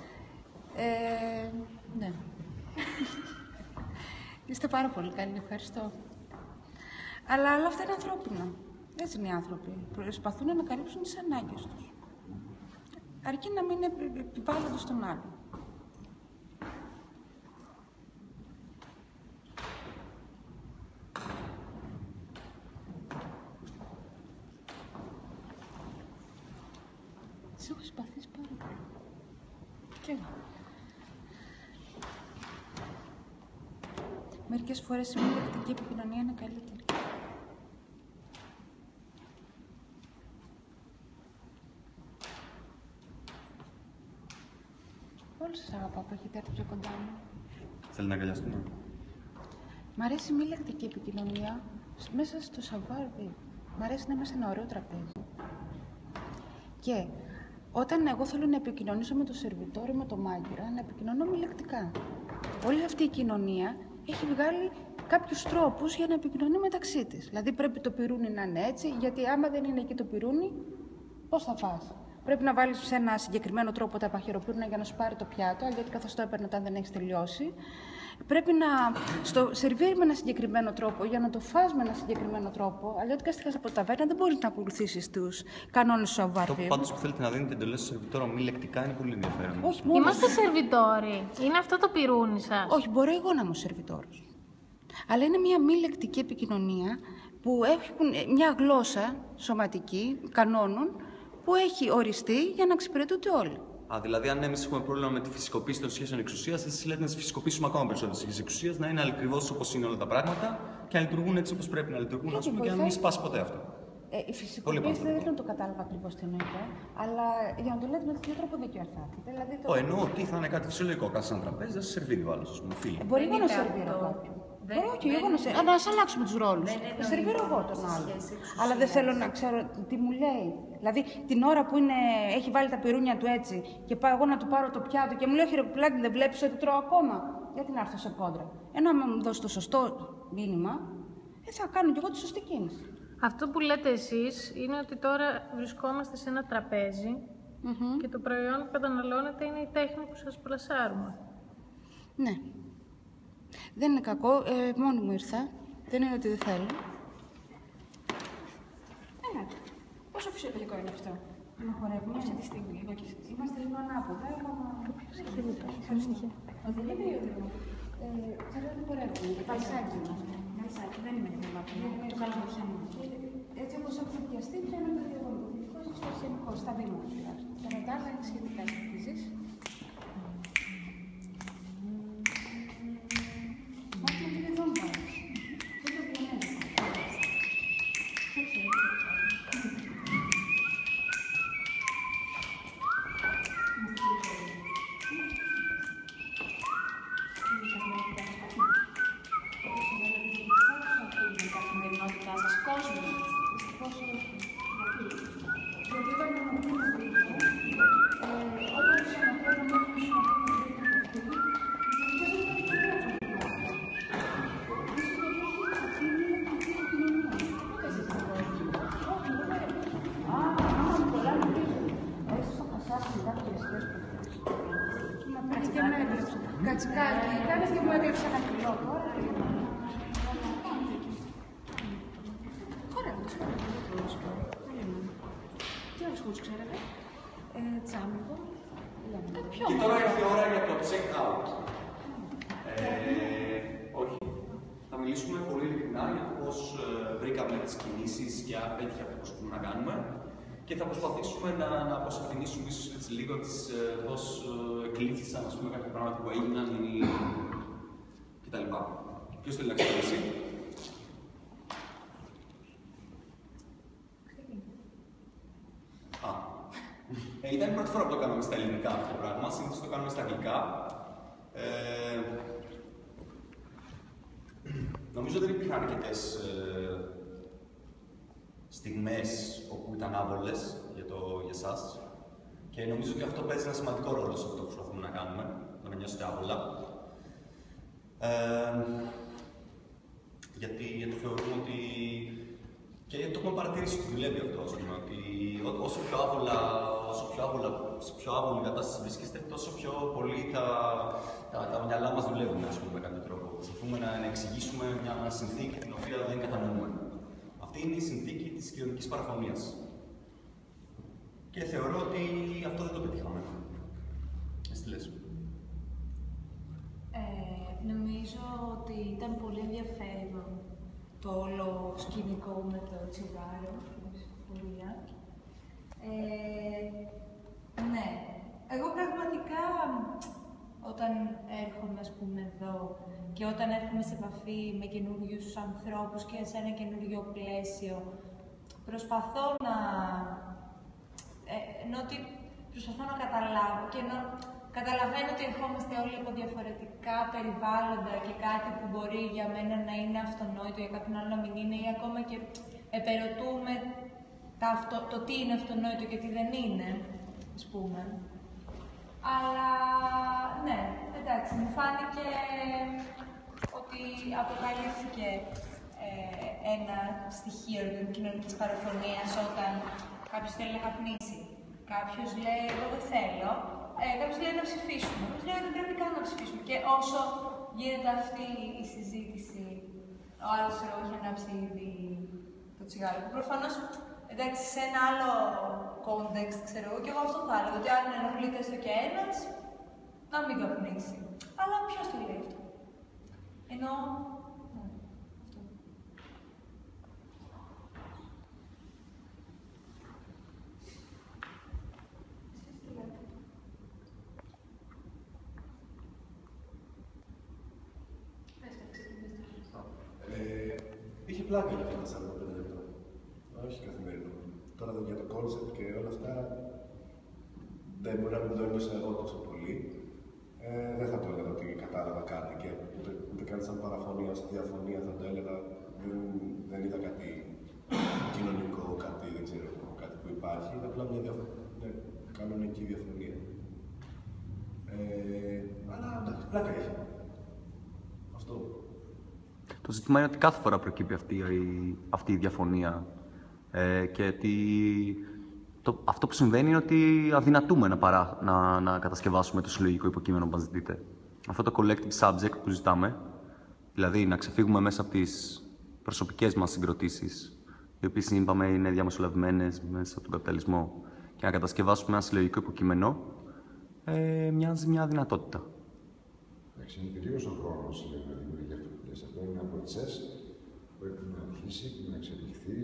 Ναι. Είστε πάρα πολύ καλοί, ευχαριστώ. Αλλά όλα αυτά είναι ανθρώπινα. Έτσι είναι οι άνθρωποι. Προσπαθούν να καλύψουν τις ανάγκες τους. Αρκεί να μην επιβάλλονται στον άλλο. Σε έχω συμπαθήσει πάρα πολύ. Και εγώ. Μερικές φορές η τακτική επικοινωνία είναι καλύτερη. Όλους σας αγαπάω που έχετε έρθει πιο κοντά μου. Θέλει να αγκαλιαστούμε. Μ' αρέσει η μη λεκτική επικοινωνία μέσα στο savoir-vivre. Μ' αρέσει να είμαστε ένα ωραίο τραπέζι. Και όταν εγώ θέλω να επικοινωνήσω με το σερβιτόρο ή με το μάγειρα, να επικοινωνώ μη λεκτικά. Όλη αυτή η κοινωνία έχει βγάλει κάποιους τρόπους για να επικοινωνεί μεταξύ της. Δηλαδή πρέπει το πυρούνι να είναι έτσι, γιατί άμα δεν είναι εκεί το πυρούνι, πώς θα φας? Πρέπει να βάλεις σε ένα συγκεκριμένο τρόπο τα παχαιροπύρουνα για να σου πάρει το πιάτο, αλλιώτικα θα στο έπαιρνε όταν δεν έχεις τελειώσει. Πρέπει να στο σερβίρει με ένα συγκεκριμένο τρόπο για να το φας με ένα συγκεκριμένο τρόπο. Αλλιώτικα στη χάσα από τα ταβέρνα δεν μπορείς να ακολουθήσεις τους κανόνες του savoir-vivre. Αυτό πάντως που θέλετε να δίνετε εντολές στο σερβιτόρο μη λεκτικά είναι πολύ ενδιαφέρον. Όχι, Είμαστε σερβιτόροι. Είναι αυτό το πυρούνι σας. Όχι, μπορώ εγώ να είμαι σερβιτόρος. Αλλά είναι μια μη λεκτική επικοινωνία που έχουν μια γλώσσα σωματική κανόνων που έχει οριστεί για να εξυπηρετούνται όλοι. Δηλαδή, αν εμείς έχουμε πρόβλημα με τη φυσικοποίηση των σχέσεων εξουσίας, εσείς λέτε να τις φυσικοποιήσουμε ακόμα περισσότερο τις σχέσεις εξουσίας, να είναι ακριβώς όπως είναι όλα τα πράγματα και να λειτουργούν έτσι όπως πρέπει να λειτουργούν, ας πούμε, και να μην σπάσει ποτέ αυτό. Η φυσικοποίηση δεν το κατάλαβα ακριβώς τι εννοείται, αλλά για να το λέτε με τέτοιο τρόπο δίκιο αρθάθηκε. Δηλαδή, εννοώ ότι θα είναι κάτι φυσιολογικό. Κάθε ένα τραπέζι, να σε σερβίρει ο άλλος, ας πούμε, φίλοι. Μπορεί εγώ να σερβίρω κάποιον. Όχι, εγώ να σερβίρω. Να αλλάξουμε τους ρόλους. Να σερβίρω εγώ τον άλλο. Αλλά δεν θέλω να ξέρω τι μου λέει. Δηλαδή, την ώρα που έχει βάλει τα πυρούνια του έτσι και πάω εγώ να του πάρω το πιάτο και μου λέει: Όχι, ρε πουλάκι, δεν βλέπεις ότι τρώω ακόμα? Γιατί να έρθω σε κόντρα? Ενώ άμα μου δώσει το σωστό μήνυμα, θα κάνω κι εγώ τη σωστή κίνηση. Αυτό που λέτε εσείς είναι ότι τώρα βρισκόμαστε σε ένα τραπέζι και το προϊόν που καταναλώνετε είναι η τέχνη που σας πλασάρουμε. Ναι. Δεν είναι κακό. Μόνη μου ήρθα. Δεν είναι ότι δεν θέλω. Πόσο φυσιολογικό είναι αυτό? Να χορεύουμε αυτή τη στιγμή. Είμαστε λίγο ανάποδα. Ποιος έχει δίπλα? Δεν είναι λίγο. Θέλω να χορεύουμε. Βαλσάκι. Δεν είναι θέμα. Το κάνω με πιάνο. Έτσι όπως έχω πιαστεί, φαίνεται ότι ο δυτικός είναι στο αρχαιμικό, στα βήματα τουλάχιστον. Τα μετάλλα είναι σχετικά επίσης. Μάτι είναι εδώ μπάρος. Δεν το πιανέζω. Κατσικάκι, κάνεις και μου έκλεψε ένα κιλό τώρα. Ωραία, τι άλλους χώρους ξέρετε? Τσάμπο. Και τώρα ήρθε η ώρα για το check-out. Όχι. Θα μιλήσουμε πολύ ειλικρινά για το πώς βρήκαμε τις κινήσεις και αν πέτυχε αυτό που μπορούμε να κάνουμε. Και θα προσπαθήσουμε να αποσαφηνίσουμε ίσως έτσι λίγο πώς εκλήφθησαν κάποια πράγματα που έγιναν κτλ. Ποιος θέλει να ξεκινήσει? Ήταν η πρώτη φορά που το κάναμε στα ελληνικά αυτό το πράγμα. Συνήθως το κάνουμε στα αγγλικά. Νομίζω δεν υπήρχαν αρκετές στιγμές όπου ήταν άβολες για εσάς. Και νομίζω ότι αυτό παίζει ένα σημαντικό ρόλο σε αυτό που προσπαθούμε να κάνουμε, να νιώσετε άβολα. Γιατί θεωρούμε ότι. Και το έχουμε παρατηρήσει ότι δουλεύει αυτό, ας πούμε, ότι όσο πιο άβολη κατάσταση βρίσκεστε, τόσο πιο πολύ τα μυαλά μας δουλεύουν, ας πούμε, με κάποιο τρόπο. Προσπαθούμε να εξηγήσουμε μια συνθήκη την οποία δεν κατανοούμε. Αυτή είναι η συνθήκη της κοινωνικής παραφωνίας. Και θεωρώ ότι αυτό δεν το πετύχαμε. Εσύ λες. Νομίζω ότι ήταν πολύ ενδιαφέρον το όλο σκηνικό με το τσιγάρο, με τη ψηφοφορία. Ναι. Εγώ πραγματικά, όταν έρχομαι, ας πούμε, εδώ και όταν έρχομαι σε επαφή με καινούριους ανθρώπους και σε ένα καινούριο πλαίσιο, προσπαθώ να... ενώ ότι προσπαθώ να καταλάβω και καταλαβαίνω ότι ερχόμαστε όλοι από διαφορετικά περιβάλλοντα και κάτι που μπορεί για μένα να είναι αυτονόητο, για κάποιον άλλο να μην είναι, ή ακόμα και επερωτούμε το τι είναι αυτονόητο και τι δεν είναι, ας πούμε. Αλλά, ναι, εντάξει, μου φάνηκε ότι αποκαλύφθηκε ένα στοιχείο της κοινωνικής παραφωνίας όταν κάποιος θέλει να καπνίσει. Κάποιος λέει, εγώ δεν θέλω. Κάποιος λέει να ψηφίσουμε. Κάποιος λέει, δεν πρέπει καν να ψηφίσουμε. Και όσο γίνεται αυτή η συζήτηση, ο άλλος έχει ανάψει ήδη το τσιγάρο. Προφανώς, εντάξει, σε ένα άλλο context, ξέρω εγώ, και εγώ αυτό θα έλεγα, ότι αν ενοχλείται έστω και ένας, να μην καπνίσει. Αλλά ποιος το λέει αυτό. Ενώ, ναι, αυτό. Είχε πλάκα για αυτά τα 45 λεπτά. Όχι καθημερινό. Τώρα για το κόνσεπτ και όλα αυτά δεν μπορεί να μην το ένιωσα εγώ τόσο πολύ. Δεν θα το έλεγα ότι κατάλαβα κάτι και ούτε καν σαν παραφωνία, σαν διαφωνία θα το έλεγα. Δεν είδα κάτι κοινωνικό, κάτι δεν ξέρω, κάτι που υπάρχει. Είναι απλά μια κανονική διαφωνία. Αλλά εντάξει, πλάκα είχε. Αυτό. Το ζήτημα είναι ότι κάθε φορά προκύπτει αυτή η διαφωνία και ότι αυτό που συμβαίνει είναι ότι αδυνατούμε να κατασκευάσουμε το συλλογικό υποκείμενο που μας ζητείτε. Αυτό το collective subject που ζητάμε, δηλαδή να ξεφύγουμε μέσα από τις προσωπικές μας συγκροτήσεις, οι οποίες είπαμε είναι διαμεσολαβημένες μέσα από τον καπιταλισμό, και να κατασκευάσουμε ένα συλλογικό υποκείμενο, μοιάζει μια δυνατότητα. Εντάξει, είναι περίεργος ο χρόνος για να δημιουργεί αυτό που λες. Αυτό είναι ένα προτσές που πρέπει να αρχίσει και να εξελιχθεί.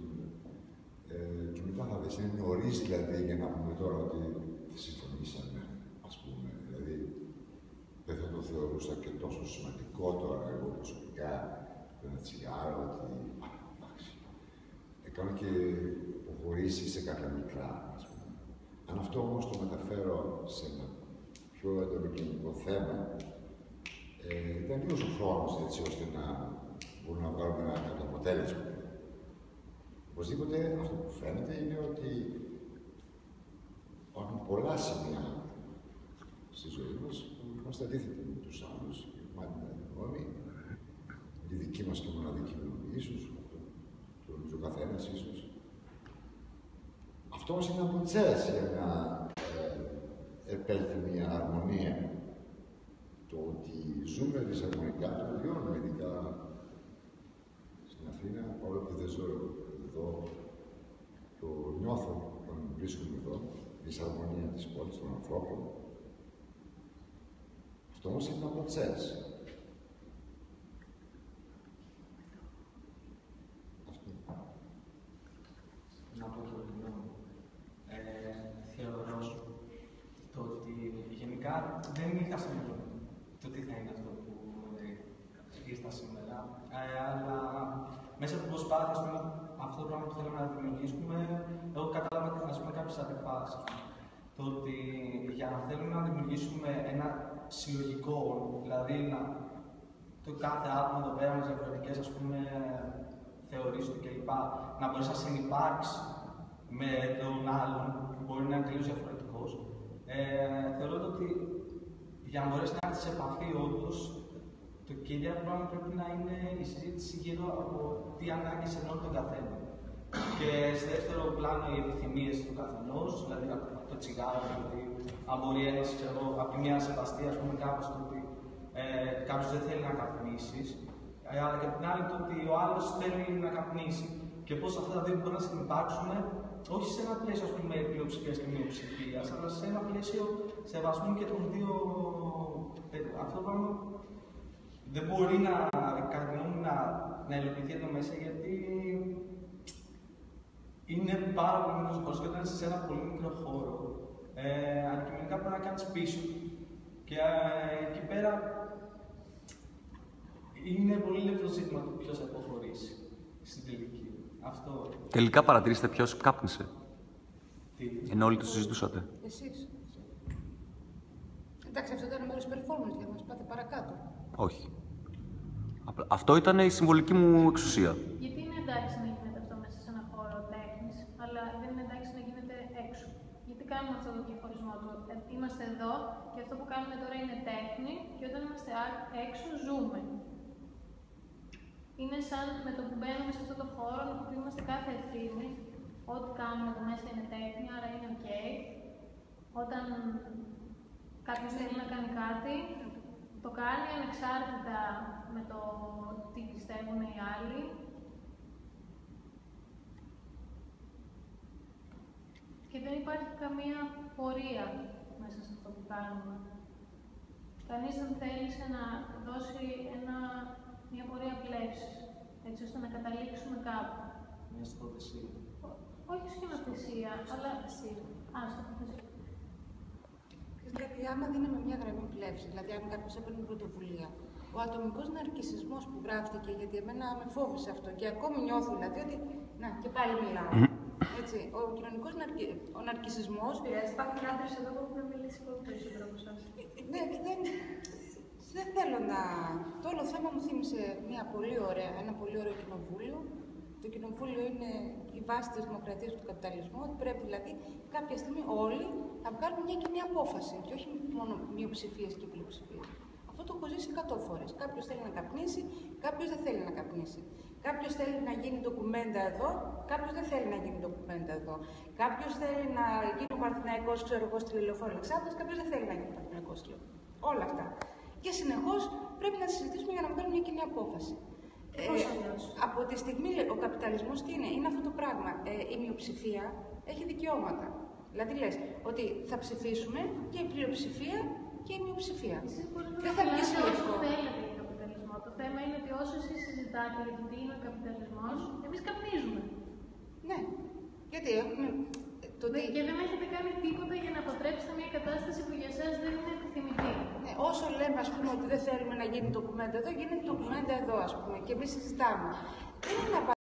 Και μετά θα δεις, είναι νωρίς δηλαδή για να πούμε τώρα ότι συμφωνήσαμε, ας πούμε. Δηλαδή, δεν θα το θεωρούσα και τόσο σημαντικό τώρα εγώ προσωπικά ένα τσιγάρο, ότι εντάξει. Κάνω και προχωρήσει σε κάποια μικρά, ας πούμε. Αν αυτό όμως το μεταφέρω σε ένα πιο έντονο κοινωνικό θέμα, ήταν λίγος ο χρόνος έτσι ώστε να μπορούμε να βγάλουμε ένα κάποιο αποτέλεσμα. Οπωσδήποτε αυτό που φαίνεται είναι ότι υπάρχουν πολλά σημεία στη ζωή μας που είμαστε αντίθετοι με τους άλλους, μάλλον γνώμη, τη δική μας και μοναδική γνώμη, ίσως, το νομίζω ο καθένας ίσως. Αυτό όμως είναι ένα προτσές για να επέλθει μια αρμονία. Το ότι ζούμε δυσαρμονικά το βιώνουμε, ειδικά στην Αθήνα, όλο που δεν ζω εδώ, το νιώθω όταν βρίσκομαι εδώ, δυσαρμονία της πόλης, των ανθρώπων. Αυτό όμως είναι ένα προτσές. Να πω το γνώμη. Θεωρώ το ότι γενικά δεν είχα σημαίνει το τι θα είναι αυτό που ήρθα σήμερα, αλλά μέσα από την προσπάθεια, αυτό το πράγμα που θέλουμε να δημιουργήσουμε, εγώ κατάλαβα κάποιες αντιφάσεις. Το ότι για να θέλουμε να δημιουργήσουμε ένα συλλογικό, δηλαδή το κάθε άτομο εδώ πέρα με διαφορετικές θεωρίες του κλπ. Να μπορέσει να συνυπάρξει με τον άλλον που μπορεί να είναι τελείως διαφορετικός. Θεωρώ ότι για να μπορέσει να έρθει σε επαφή όντως, το κύριο πράγμα πρέπει να είναι η συζήτηση γύρω από τι ανάγκες ενώνουν τον καθένα. Και σε δεύτερο πλάνο οι επιθυμίες του καθενός, δηλαδή το τσιγάρο, δηλαδή αν μπορεί ένας, ξέρω, από τη μια σεβαστή, ας πούμε, κάπως το ότι κάποιος δεν θέλει να καπνίσει, αλλά και από την άλλη το ότι ο άλλος θέλει να καπνίσει. Και πώς αυτά τα δύο μπορούν να συνυπάρξουν, όχι σε ένα πλαίσιο πλειοψηφίας και μειοψηφίας, αλλά σε ένα πλαίσιο σεβασμού και των δύο. Αυτό το πράγμα δεν μπορεί να υλοποιηθεί εδώ μέσα, γιατί είναι πάρα πολύ μικρός χώρος και όταν είσαι σε ένα πολύ μικρό χώρο, αντικειμενικά πρέπει να κάνεις πίσω. Και εκεί πέρα είναι πολύ λεπτό ζήτημα το ποιος θα υποχωρήσει στην τελική. Αυτό. Τελικά παρατηρήσετε ποιος κάπνισε. Τι. Ενώ όλοι το συζητούσατε. Εσείς. ώρες performance για να μας πάτε παρακάτω. Όχι. Αυτό ήταν η συμβολική μου εξουσία. Γιατί είναι εντάξει να γίνεται αυτό μέσα σε ένα χώρο τέχνης, αλλά δεν είναι εντάξει να γίνεται έξω? Γιατί κάνουμε αυτό το διαχωρισμό του? Είμαστε εδώ και αυτό που κάνουμε τώρα είναι τέχνη και όταν είμαστε έξω ζούμε. Είναι σαν με το που μπαίνουμε σε αυτό το χώρο να αποκλείουμε κάθε ευθύνη. Ό,τι κάνουμε εδώ μέσα είναι τέχνη, άρα είναι ok. Όταν κάποιος θέλει να κάνει κάτι, το κάνει ανεξάρτητα με το τι πιστεύουν οι άλλοι. Και δεν υπάρχει καμία πορεία μέσα σε αυτό που κάνουμε. Κανείς δεν θέλησε να δώσει μια πορεία πλεύσης, έτσι ώστε να καταλήξουμε κάπου. Μια στοχοθεσία. Όχι σκηνοθεσία, αλλά... στοχοθεσία. Γιατί άμα δίναμε μια γραμμή πλεύση, δηλαδή αν κάποιος έπαιρνε πρωτοβουλία, ο ατομικός ναρκισσισμός που γράφτηκε, γιατί εμένα με φόβησε αυτό και ακόμη νιώθω δηλαδή ότι. Να, και πάλι μιλάω. Έτσι, ο κοινωνικός ναρκισσισμός. Υπάρχουν άντρες εδώ που έχουν μιλήσει πολύ περισσότερο από εσάς. Ναι, δεν θέλω να. Το όλο θέμα μου θύμισε ένα πολύ ωραίο κοινοβούλιο. Το κοινοβούλιο είναι η βάση της δημοκρατίας του καπιταλισμού, ότι πρέπει δηλαδή κάποια στιγμή όλοι να βγάλουν μια κοινή απόφαση και όχι μόνο μειοψηφίες και πλειοψηφίες. Αυτό το έχω ζήσει 100 φορές. Κάποιος θέλει να καπνίσει, κάποιος δεν θέλει να καπνίσει. Κάποιος θέλει να γίνει ντοκουμέντα εδώ, κάποιος δεν θέλει να γίνει ντοκουμέντα εδώ. Κάποιος θέλει να γίνει Παναθηναϊκός, ξέρω εγώ, στη Λεωφόρο Αλεξάνδρας, κάποιος δεν θέλει να γίνει Παναθηναϊκός. Όλα αυτά. Και συνεχώς πρέπει να συζητήσουμε για να βγάλουμε μια κοινή απόφαση. Από τη στιγμή ο καπιταλισμός τι είναι? Είναι αυτό το πράγμα. Η μειοψηφία έχει δικαιώματα. Δηλαδή λες ότι θα ψηφίσουμε και η πλειοψηφία και η μειοψηφία. Δεν θα βγει συλλογικό. Το θέμα είναι ότι όσο εσείς συζητάτε για το τι είναι ο καπιταλισμός, εμείς καπνίζουμε. Ναι. Γιατί έχουμε. Και δεν έχετε κάνει τίποτα για να αποτρέψετε μια κατάσταση που για εσάς δεν είναι επιθυμητή. Ναι, όσο λέμε ας πούμε ότι δεν θέλουμε να γίνει ντοκουμέντα εδώ, γίνεται ντοκουμέντα εδώ, ας πούμε, και εμείς συζητάμε. Δεν είναι